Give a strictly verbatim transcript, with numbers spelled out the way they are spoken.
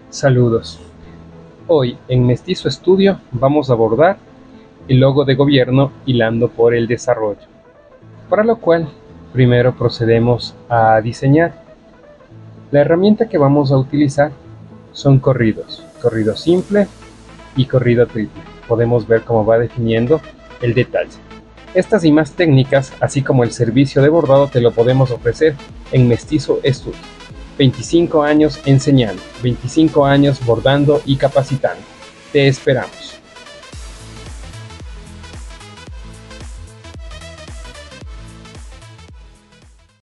Saludos. Hoy en Mestizo Estudio vamos a abordar el logo de gobierno hilando por el desarrollo, para lo cual primero procedemos a diseñar. La herramienta que vamos a utilizar son corridos, corrido simple y corrido triple. Podemos ver cómo va definiendo el detalle. Estas y más técnicas, así como el servicio de bordado, te lo podemos ofrecer en Mestizo Estudio. veinticinco años enseñando, veinticinco años bordando y capacitando. Te esperamos.